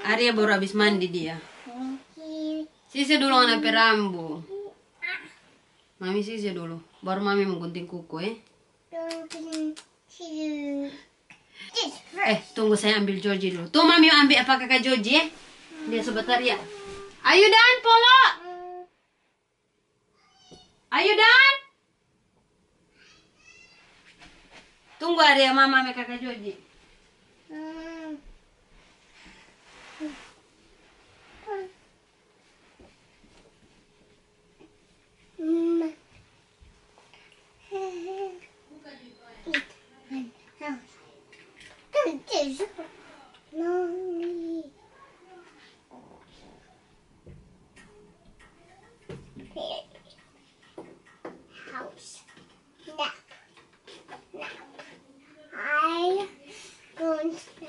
Arya baru habis mandi dia. Sisir dulu ngana perambu. Mami sisir dulu. Baru mami menggunting kuku tunggu saya ambil Joji dulu. Tuh mami ambil apa kakak Joji Dia sebentar ya. Ayo Dan, Polo. Ayo Dan. Tunggu Arya mama ambil kakak Joji. House. Nap. I going to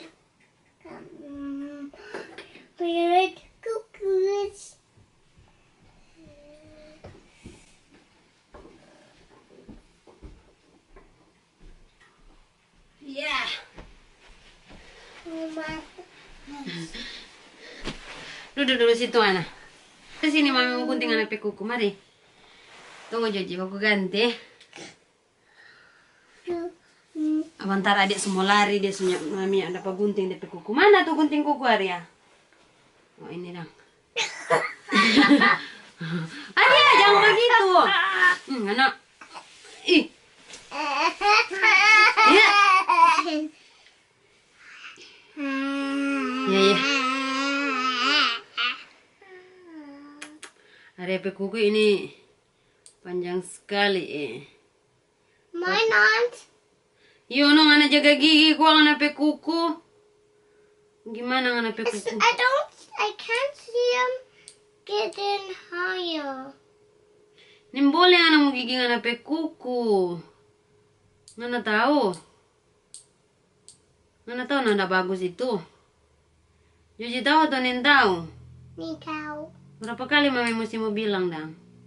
weird cuckoos. Yeah. Duduk dulu situ Ana. Kesini mami mau gunting anak kuku, mari. Tunggu Joji, aku ganti. Bentar adik semua lari, dia punya mami ada apa gunting DP kuku. Mana tuh gunting kuku Arya? Oh ini dong. Arya jangan begitu. Anak. Ih. Ya. Ya. Arya DP kuku ini panjang sekali Mine aren't. Yo no ngana jaga gigi gua ngana pe kuku. Gimana ngana pe kuku? I can't see him getting higher. Boleh ngana mau gigi ngana pe kuku. Ngana tahu? Ngana tahu nanda bagus itu. Joji tahu atau nen tahu? Nih tahu. Berapa kali mami mesti mau bilang dang?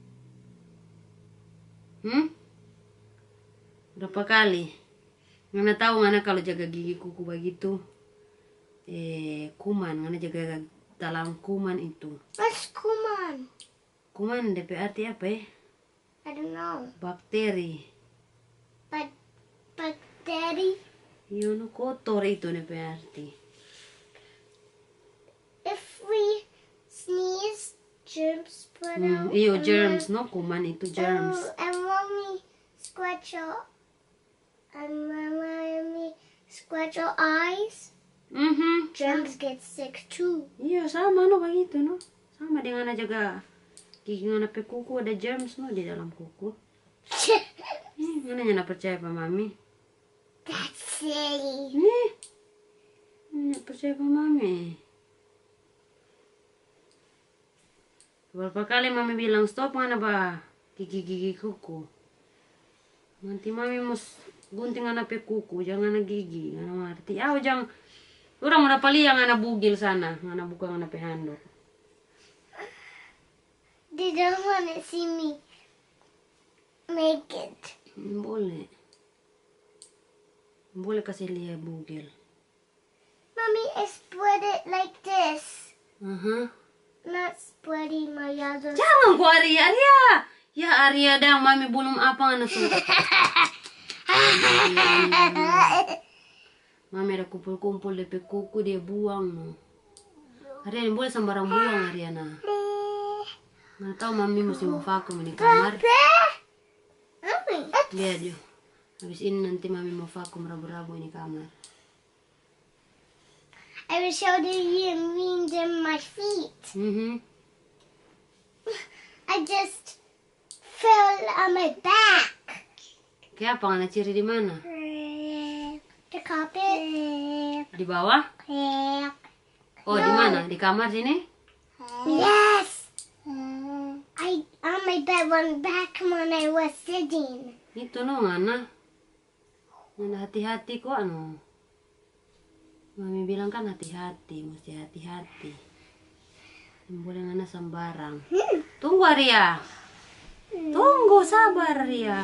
Berapa kali? Ngana tahu ngana kalau jaga gigi kuku begitu kuman, ngana jaga dalam kuman itu. What's kuman? Kuman DP arti apa I don't know. Bakteri. But daddy, No kotor itu DP arti. if we sneeze, germs spread out. Iyo germs no kuman itu germs. And when we scratch our eyes, germs get sick too. Iya sama no begitu no. Sama dengan jaga gigi ngana pe kuku ada germs no di dalam kuku. Ngana nyana percaya pa mami. That's silly. Nyana percaya pa mami. Berapa kali mami bilang stop ngana ba gigi kuku. Nanti mami mus gunting ngana pe kuku jangan ngana gigi ngana arti. Jangan orang udah pali yang ngana bugil sana ngana buka ngana pe handuk. They don't want to see me make it. Boleh kasih lihat bugil. Mommy, I spread it like this. Not spreading my other. Jangan ku Arya. Ya Arya dang mami belum apa ngana suka. Mami ada kumpul-kumpul DP kuku dia buang no. Arya boleh sembarang buang Ariana. Nggak tahu mami mesti mau vakum di kamar. Lihat jo. Habis ini nanti mami mau vakum rabu-rabu ini kamar. I will show you my feet. I just fell on my back. Kayak apa ngana ciri di mana? The carpet. Di bawah? Oh, di mana? Di kamar sini? Yes. I on my bed went back when I was sitting. Itu no ngana. Ngana hati-hati kok no. Mami bilang kan hati-hati, mesti hati-hati. Boleh ngana sembarang. Tunggu Arya. Tunggu sabar Arya.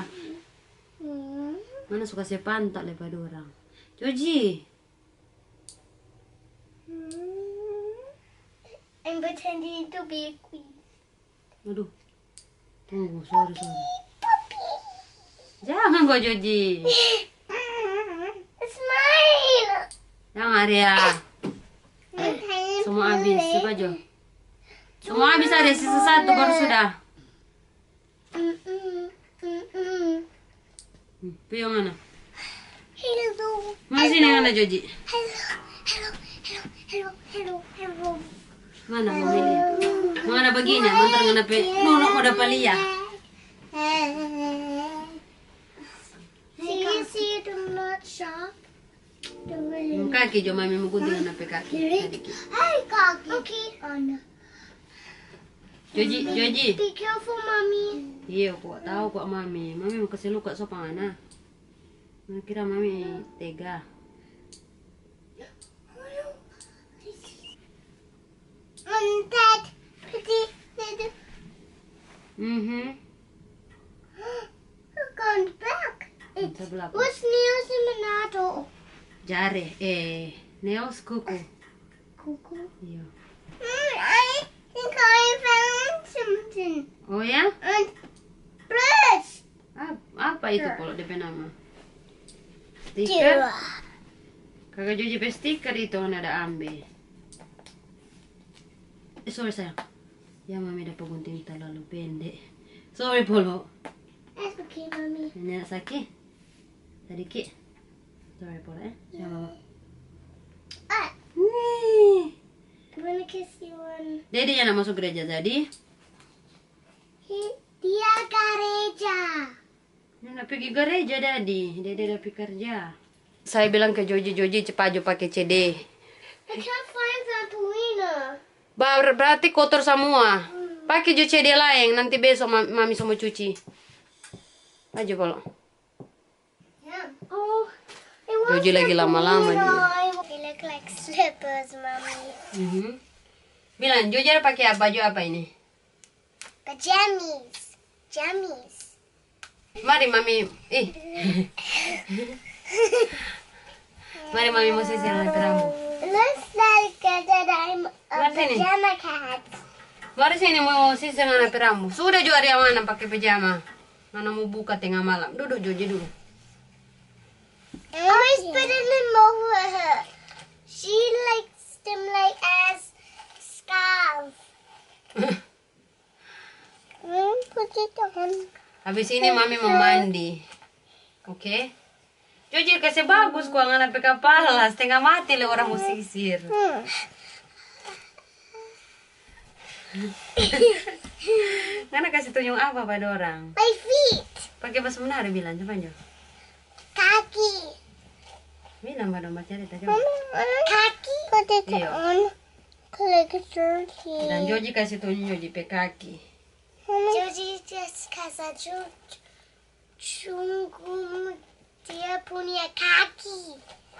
Mana suka sepantak lepas orang. Joji. I'm pretending to be a queen. Aduh. Tunggu, sorry. Puppy. Jangan kok Joji. Smile. Jangan ya. Semua habis, coba Jo. Semua habis, ada sisa satu baru sudah. Piyo mana? Hello. Mana sini mana Joji? Hello. Mana mau lihat? Mana begini? Mantar ngana pe nunuk mau dapat lihat. See it in the shop. Kaki Jo mami mau gunting ngana pe kaki. Hey, Kaki. Okay. Joji. Be careful, mommy. Iya, kok tahu kok mami. Mami mau kasih luka sopan ana. Kira mami tega. That pretty little. Look on the back. Sebelah. What's Neo's Minato? Jare, Neos kuku. Cuckoo. Iya. I think I found something. Oh ya? And brush. Apa itu kalau DP nama? Stiker? Kakak Joji pe stiker itu ada ambil. Sorry sayang. Ya mami dapat gunting terlalu pendek. Sorry Polo. That's okay, mommy. Nenek sakit? Tadi ki. Sorry Polo Coba. Nih. I wanna kiss you on. Dedi yang nak masuk gereja tadi. Dia gereja. Nak pergi gereja Dedi. Dedi dah pergi kerja. Saya bilang ke Joji cepat jo pakai CD. I can't find Vampirina. Berarti kotor semua. Pakai jo CD lain, nanti besok mami semua cuci. Aja Polo. Yeah. Oh, Joji lagi lama-lama dia. They look like slippers, mommy. Bilang, Joji ada pakai apa? Baju apa ini? Pajamas. Jammies. Mari mami. Mari mami mau sisir rambut. It looks like that I'm a What's in it? pajama cat. Mari sini mau sisir rambut. Sudah Jo ada yang mana pakai pijama? Mana mau buka tengah malam? Duduk Joji dulu. I always put them over her. She likes them like as scarf. Put it on. Habis ini mami mau mandi. Oke? Joji kasih bagus kok ngana pakai kepala, setengah mati le orang mau sisir. Ngana kasih tunjuk apa pada orang? My feet. Pakai bahasa Manado bilang coba Jo. Kaki. Bilang pada mbak cerita coba. Kaki. Put it Iya. on. Like a turkey. Dan Joji kasih tunjuk di pe kaki. Joji just kasa cunggung dia punya kaki.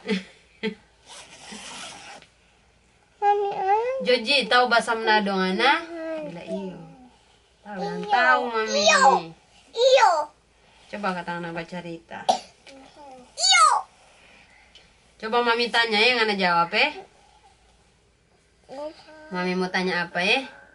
Mami, Joji tahu bahasa Manado ngana? Bila iyo. Tahu yang tahu mami. iyo. Coba kata anak baca cerita. Iyo. Coba mami tanya ya ngana jawab Mami mau tanya apa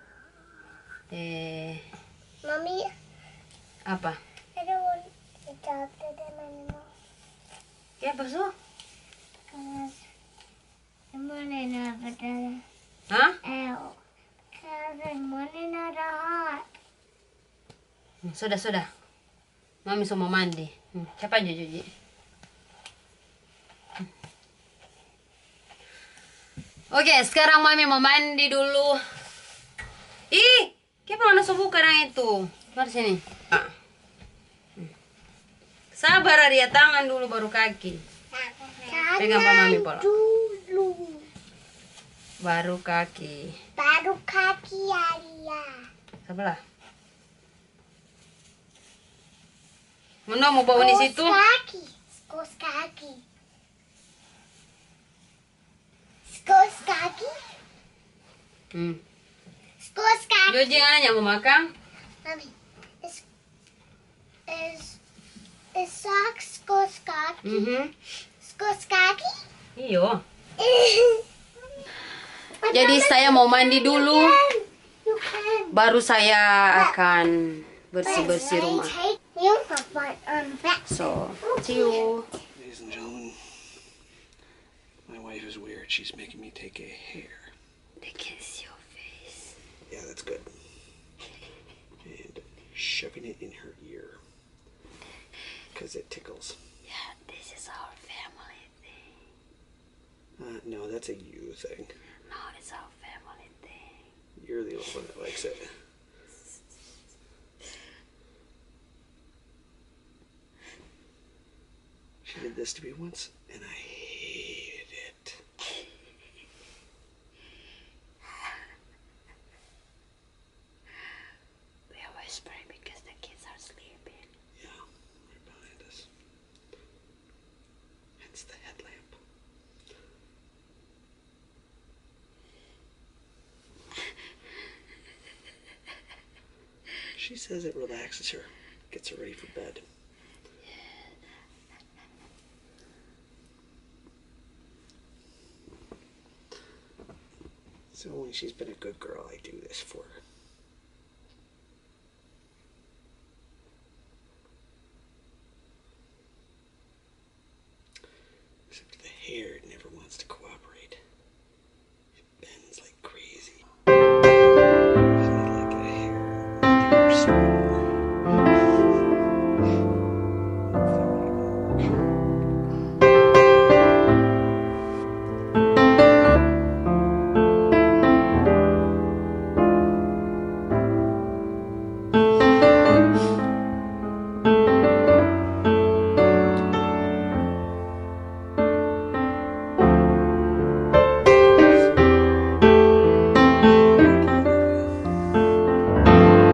Mami, apa? I don't want to talk to them anymore. Ya basuh? Cause I'm running out of the Hah? Cause I'm running out of hot. Sudah. Mami semua mandi. Cepat aja Joji. Oke, sekarang mami mau mandi dulu. Ih, kenapa mana sebuka yang itu? Mari sini. Sabar Arya, tangan dulu baru kaki. Pegang Pak Mami Polo. Dulu. Baru kaki. Baru kaki Arya. Sebelah. Mana mau bawa di situ? Kaki. Skos kaki. Skos kaki. Skos kaki. Joji nanya mau makan? Mami, is socks skos kaki? Skos kaki? Iyo. Jadi saya mau mandi dulu, You can. baru saya akan bersih-bersih rumah. You have fun on that. So, see you. Ladies and gentlemen, my wife is weird. She's making me take a hair. They can see your face. Yeah, that's good. And shoving it in her ear. Because it tickles. Yeah, this is our family thing. No, that's a you thing. No, it's our family thing. You're the only one that likes it. She did this to me once, and I hated it. We are whispering because the kids are sleeping. Yeah, right behind us. It's the headlamp. She says it relaxes her, gets her ready for bed. So when she's been a good girl, I do this for her.